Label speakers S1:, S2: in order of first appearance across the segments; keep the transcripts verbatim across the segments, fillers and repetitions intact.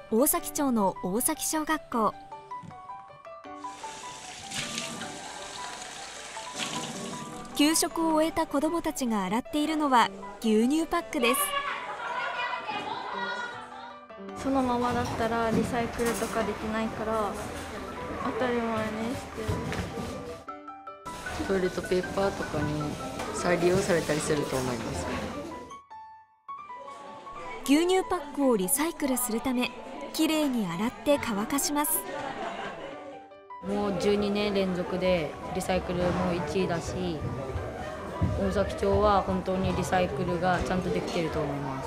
S1: 大崎町の大崎小学校。給食を終えた子どもたちが洗っているのは牛乳パックです。
S2: そのままだったらリサイクルとかできないから当たり前にしてる。
S3: トイレットペーパーとかに再利用されたりすると思います。
S1: 牛乳パックをリサイクルするためきれいに洗って乾かします。
S4: もうじゅうにねん連続でリサイクルもいちいだし、大崎町は本当にリサイクルがちゃんとできていると思います。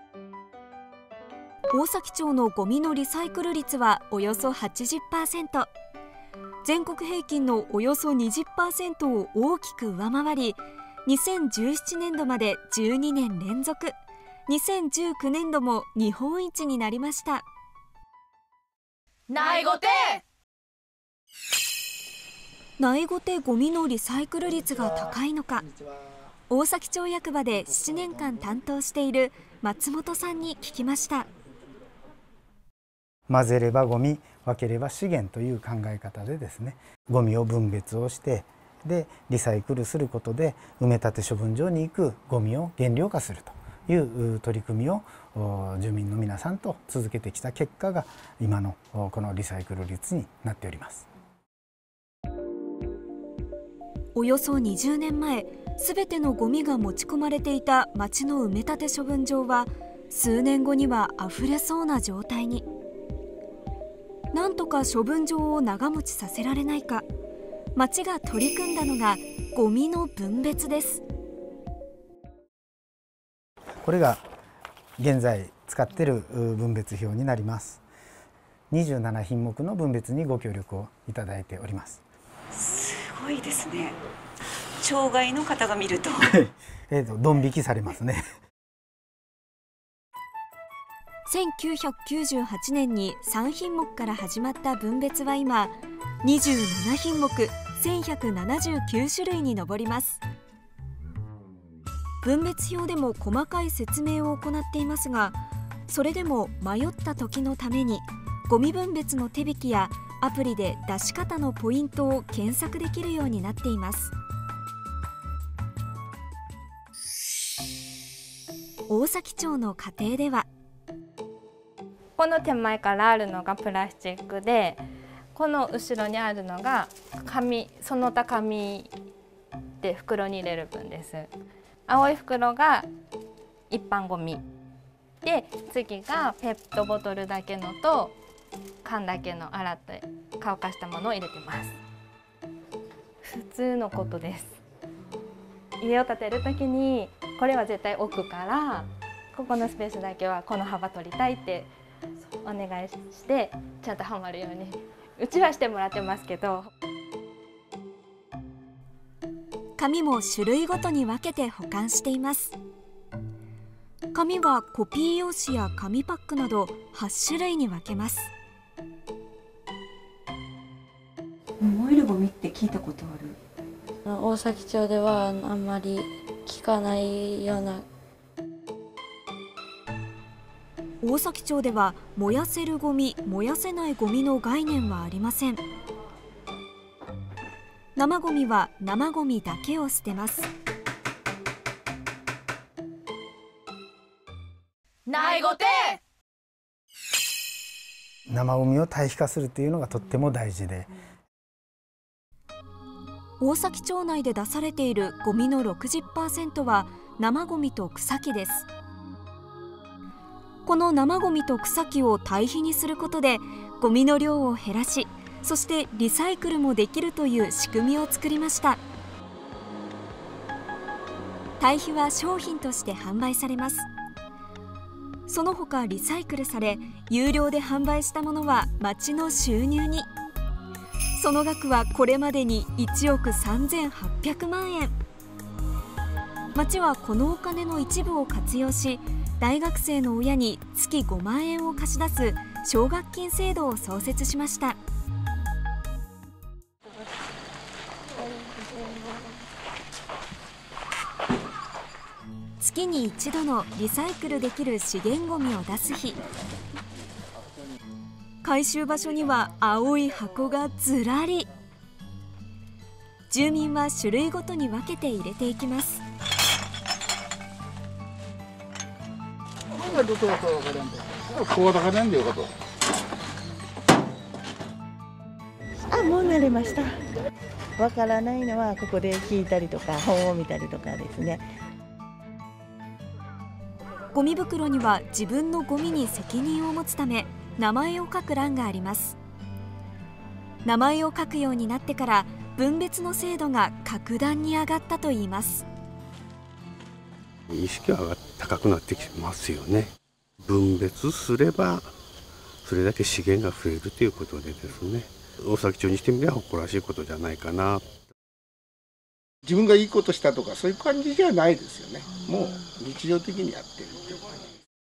S1: 大崎町のゴミのリサイクル率はおよそ はちじゅっパーセント、全国平均のおよそ にじゅっパーセント を大きく上回り、にせんじゅうななねんどまでじゅうにねん連続、にせんじゅうきゅうねんども日本一になりました。
S5: ないごて
S1: ないごてゴミのリサイクル率が高いのか、大崎町役場でななねんかん担当している松本さんに聞きました。
S6: 混ぜればゴミ、分ければ資源という考え方でですね、ゴミを分別をしてでリサイクルすることで埋め立て処分場に行くゴミを減量化するという取り組みを住民の皆さんと続けてきた結果が今のこのリサイクル率になっております。
S1: およそにじゅうねんまえ、すべてのゴミが持ち込まれていた町の埋め立て処分場は数年後にはあふれそうな状態に。なんとか処分場を長持ちさせられないか、町が取り組んだのがゴミの分別です。
S6: これが現在使っている分別表になります。にじゅうななひんもくの分別にご協力をいただいております。
S7: すごいですね。町外の方が見ると
S6: えとドン引きされますね。
S1: せんきゅうひゃくきゅうじゅうはちねんにさんひんもくから始まった分別は今にじゅうななひんもくせんひゃくななじゅうきゅうしゅるいに上ります。分別表でも細かい説明を行っていますが、それでも迷った時のためにゴミ分別の手引きやアプリで出し方のポイントを検索できるようになっています。大崎町の家庭では、
S2: この手前からあるのがプラスチックで、この後ろにあるのが紙、その他紙で袋に入れる分です。青い袋が一般ゴミで、次がペットボトルだけのと缶だけの洗って乾かしたものを入れてます。普通のことです。家を建てる時にこれは絶対置くから、ここのスペースだけはこの幅取りたいってお願いしてちゃんとはまるようにうちはしてもらってますけど。
S1: 紙も種類ごとに分けて保管しています。紙はコピー用紙や紙パックなどはちしゅるいに分けます。
S7: 燃えるゴミって聞いたことある？
S4: 大崎町ではあんまり聞かないような。
S1: 大崎町では燃やせるゴミ、燃やせないゴミの概念はありません。生ゴミは生ゴミだけを捨てます。
S5: ないごて
S6: 生ゴミを堆肥化するというのがとっても大事で、
S1: 大崎町内で出されているゴミの ろくじゅっパーセント は生ゴミと草木です。この生ゴミと草木を堆肥にすることでゴミの量を減らし、そしてリサイクルもできるという仕組みを作りました。堆肥は商品として販売されます。その他リサイクルされ有料で販売したものは町の収入に。その額はこれまでにいちおくさんぜんはっぴゃくまんえん。町はこのお金の一部を活用し、大学生の親に月ごまんえんを貸し出す奨学金制度を創設しました。月に一度のリサイクルできる資源ゴミを出す日。 回収場所には青い箱がずらり。住民は種類ごとに分けて入れていきます。
S5: あ、もう慣れました。わからないのはここで聞いたりとか本を見たりとかですね。
S1: ゴミ袋には自分のゴミに責任を持つため名前を書く欄があります。名前を書くようになってから分別の精度が格段に上がったといいます。
S8: 意識は高くなってきますよね。分別すればそれだけ資源が増えるということでですね、大崎町にしてみれば誇らしいことじゃないかな。
S9: 自分がいいことしたとかそういう感じじゃないですよね。もう日常的にやってるっていう感じ。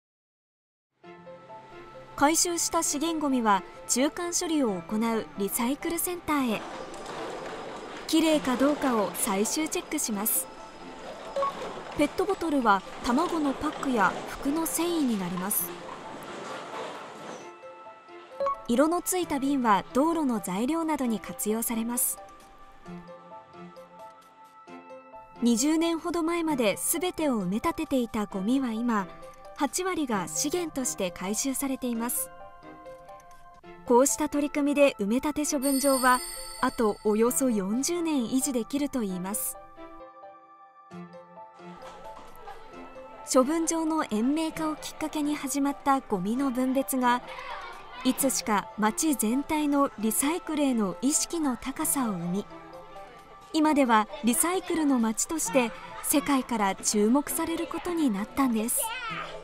S1: 回収した資源ごみは中間処理を行うリサイクルセンターへ。きれいかどうかを最終チェックします。ペットボトルは卵のパックや服の繊維になります。色のついた瓶は道路の材料などに活用されます。にじゅうねんほど前まで全てを埋め立てていたゴミは今はちわりが資源として回収されています。こうした取り組みで埋め立て処分場はあとおよそよんじゅうねん維持できるといいます。処分場の延命化をきっかけに始まったゴミの分別がいつしか町全体のリサイクルへの意識の高さを生み、今ではリサイクルの町として世界から注目されることになったんです。